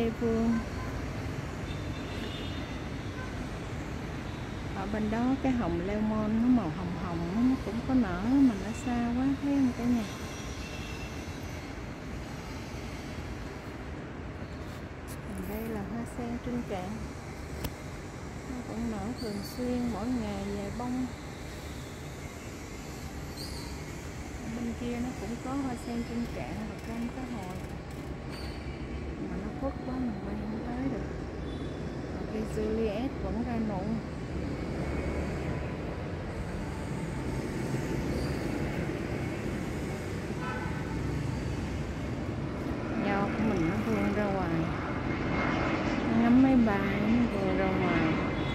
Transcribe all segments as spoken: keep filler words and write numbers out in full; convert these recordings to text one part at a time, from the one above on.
Lê Vương. Ở bên đó cái hồng lemon nó màu hồng hồng nó cũng có nở mà nó xa quá thấy không cả nhà. Còn đây là hoa sen Trinh Cạn, nó cũng nở thường xuyên mỗi ngày vài bông. Ở bên kia nó cũng có hoa sen Trinh Cạn và cam cá hồi mà nó khuất quá mình quay không tới được. Còn cây Juliet vẫn ra nụ. Nho của mình nó vươn ra ngoài, nó ngắm mấy bài nó vươn ra ngoài.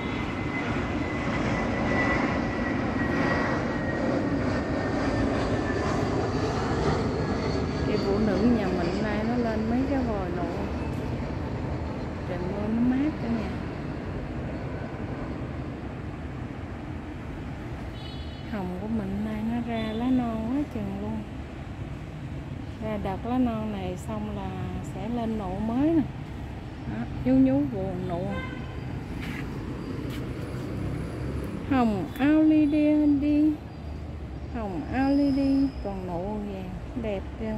Cái phụ nữ nhà mình nay nó lên mấy cái vòi nụ, trời mưa nó mát cả nhà. Hồng của mình nay nó ra lá non quá chừng luôn. Ra đợt lá non này xong là sẽ lên nụ mới nè. Đó, nhú nhú buồn nụ. Hồng ao ly đi đi. Hồng ao ly đi còn nụ vàng đẹp chưa.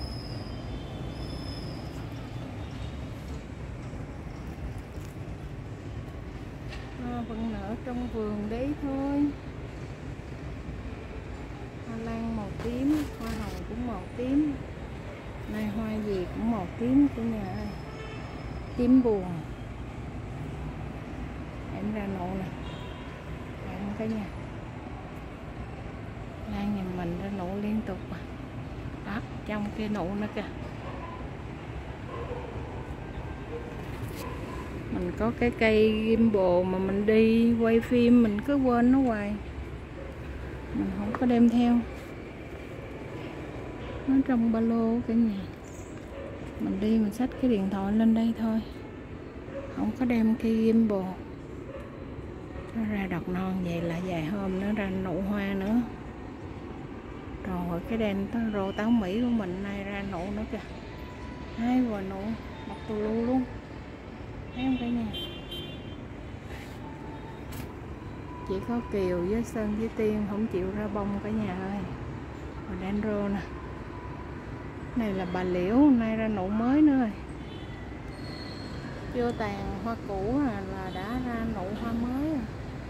À, vẫn nở trong vườn đấy thôi. Hoa lan màu tím, hoa hồng cũng màu tím. Này hoa gì cũng màu tím của nhà ơi. Tím buồn. Em ra nụ nè. Em cái nhà. Lan nhà mình ra nụ liên tục à. Đó, trong kia nụ nữa kìa. Mình có cái cây gimbal mà mình đi quay phim mình cứ quên nó hoài. Mình không có đem theo. Nó trong ba lô cả nhà. Mình đi mình xách cái điện thoại lên đây thôi. Không có đem cây gimbal. Nó ra đọt non vậy là vài hôm nó ra nụ hoa nữa. Rồi cái đèn rô táo Mỹ của mình nay ra nụ nữa kìa. Hai vòi nụ một tù lu luôn. Thấy không cả nhà? Chỉ có Kiều với Sơn với Tiên không chịu ra bông cả nhà ơi. Rồi đen rô nè. Này là bà Liễu, nay ra nụ mới nữa rồi. Chưa tàn hoa cũ à, là đã ra nụ hoa mới rồi.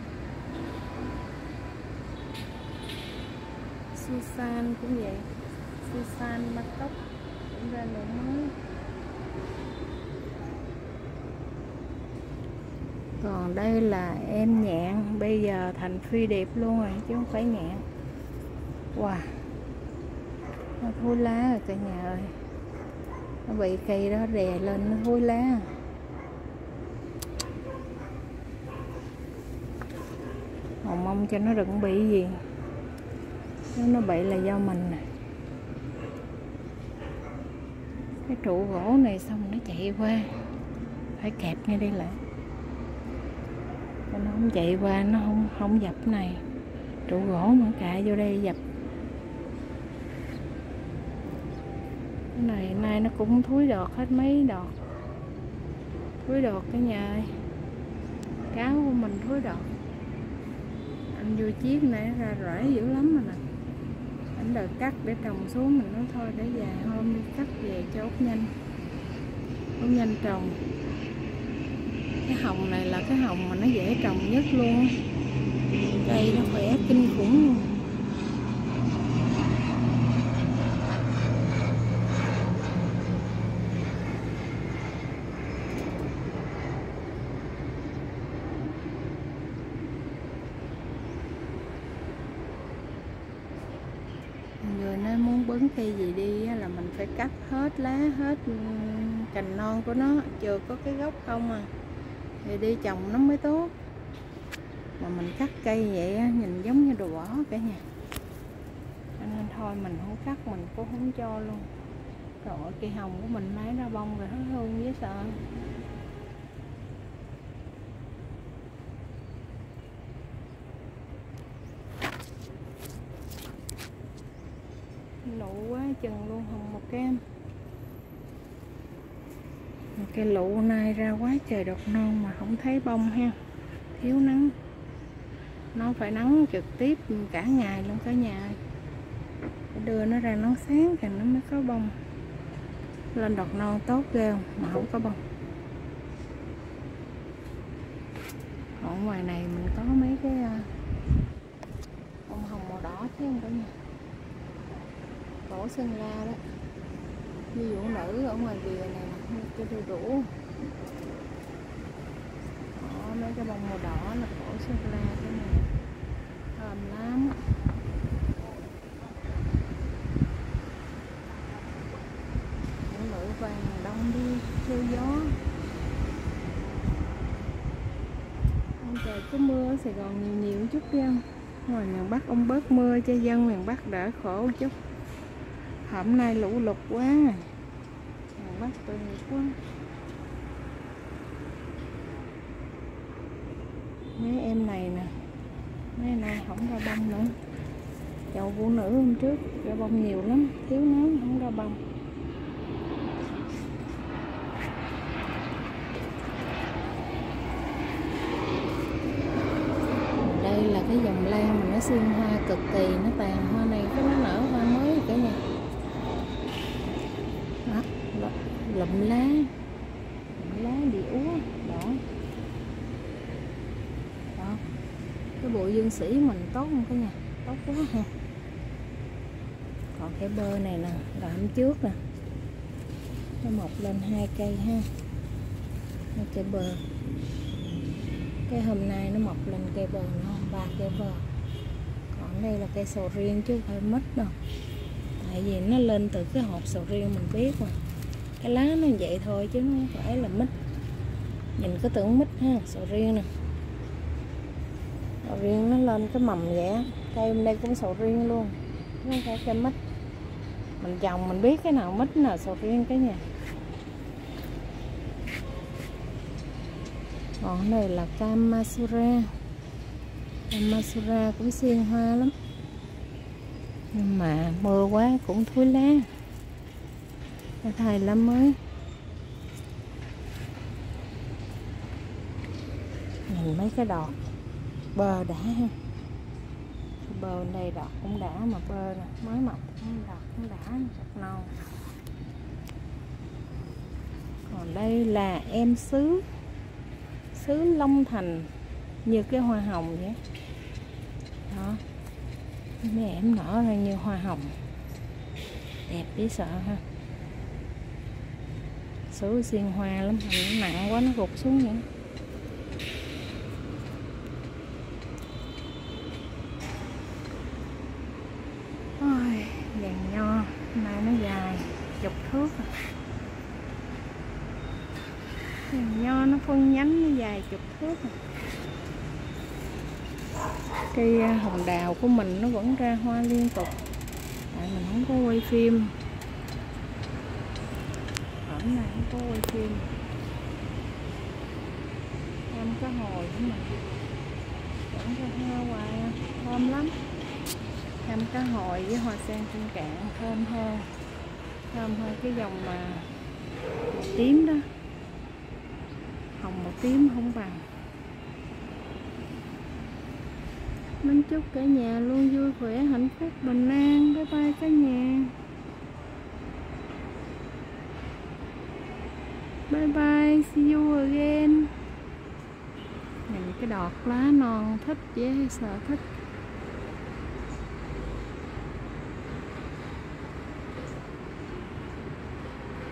Susan cũng vậy. Susan bắt tóc cũng ra nụ mới. Còn đây là em nhạn, bây giờ thành phi điệp luôn rồi chứ không phải nhạn. Wow, nó thối lá rồi cả nhà ơi. Nó bị cây đó đè lên nó thối lá. Mà mong cho nó đừng bị gì. Nếu nó bị là do mình nè. Cái trụ gỗ này xong nó chạy qua, phải kẹp ngay đây lại. Nó không chạy qua, nó không không dập này. Trụ gỗ mà cạ vô đây dập. Cái này nay nó cũng thúi đọt hết mấy đọt. Thúi đọt cả nhà ơi. Cáo của mình thúi đọt. Anh vô chiếc này ra rễ dữ lắm rồi nè. Anh đợi cắt để trồng xuống, mình nói thôi để vài hôm đi cắt về cho út nhanh. Út nhanh trồng. Cái hồng này là cái hồng mà nó dễ trồng nhất luôn. Cây nó khỏe kinh khủng luôn. Người nên muốn bứng cây gì đi là mình phải cắt hết lá, hết cành non của nó, chưa có cái gốc không à. Thì đi trồng nó mới tốt. Mà mình cắt cây vậy á, nhìn giống như đồ bỏ cả nhà. Cho nên thôi mình không cắt, mình cũng không cho luôn. Trời ơi, cây hồng của mình lấy ra bông rồi hết hương dễ sợ. Nụ quá chừng luôn, hồng màu cam. Cây lụ nay ra quá trời đọt non mà không thấy bông ha, thiếu nắng. Nó phải nắng trực tiếp cả ngày luôn cả nhà. Phải đưa nó ra nắng sáng thì nó mới có bông. Lên đọt non tốt ghê không? Mà không có bông. Còn ngoài này mình có mấy cái bông hồng màu đỏ chứ không cả nhà. Cổ Sơn La đó. Như vũ nữ ở ngoài bìa này nè, cái đu đủ. Đó, mấy cái bông màu đỏ là cổ Sơn La cái này. Thơm lắm. Vũ nữ vàng đông đi theo gió. Hôm trời có mưa ở Sài Gòn nhiều nhiều chút đi không? Ngoài miền Bắc ông bớt mưa cho dân miền Bắc đỡ khổ một chút. Hôm nay lũ lụt quá. Miền Bắc tội nghiệp quá. Mấy em này nè, mấy này không ra bông nữa. Chậu vũ nữ hôm trước ra bông nhiều lắm, thiếu nắng không ra bông. Đây là cái dòng lan mà nó xuyên hoa cực kỳ, nó tàn hoa này cái nó nở hoa mới cả nhà. Đó, lụm lá, lụm lá bị úa đỏ. Đó, cái bộ dương sĩ mình tốt không cả nhà, tốt quá ha. Còn cái bơ này nè, là hôm trước nè, nó mọc lên hai cây ha, hai cây bơ. Cái hôm nay nó mọc lên cây bơ nó ba cây bơ. Còn đây là cây sầu riêng chứ không phải mít đâu. Tại vì nó lên từ cái hộp sầu riêng mình biết mà. Cái lá nó vậy thôi chứ nó không phải là mít. Nhìn có tưởng mít ha, sầu riêng nè. Sầu riêng nó lên cái mầm vậy. Cây bên đây cũng sầu riêng luôn, chứ không phải cây mít. Mình trồng mình biết cái nào mít nào sầu riêng cái nhà. Còn này là cam Masura. Cam Masura cũng xiên hoa lắm. Nhưng mà mưa quá cũng thối lá. Phải thay lá mới. Nhìn mấy cái đọt bơ đã ha. Bơ bên đây đọt cũng đã mà bơ nè, mới mọc cũng đọt cũng đã, đọt non. Còn đây là em sứ. Sứ Long Thành, như cái hoa hồng vậy. Đó, mấy em nở ra như hoa hồng, đẹp dễ sợ ha. Sứ xiên hoa lắm, nó nặng quá nó gục xuống vậy. Ôi, vàng nho nay nó dài chục thước. Vàng nho nó phân nhánh nó dài chục thước. Cây hồng đào của mình nó vẫn ra hoa liên tục. Tại mình không có quay phim. Hôm nay không có quay phim. Thơm cá hồi của mình vẫn ra hoa hoài, thơm lắm. Thơm cá hồi với hoa sen trên cạn thơm hơn. Thơm hơn cái dòng mà màu tím đó. Hồng màu tím không bằng. Mình chúc cả nhà luôn vui khỏe, hạnh phúc, bình an. Bye bye cả nhà. Bye bye, see you again. Nhìn cái đọt lá non thích dễ sợ thích.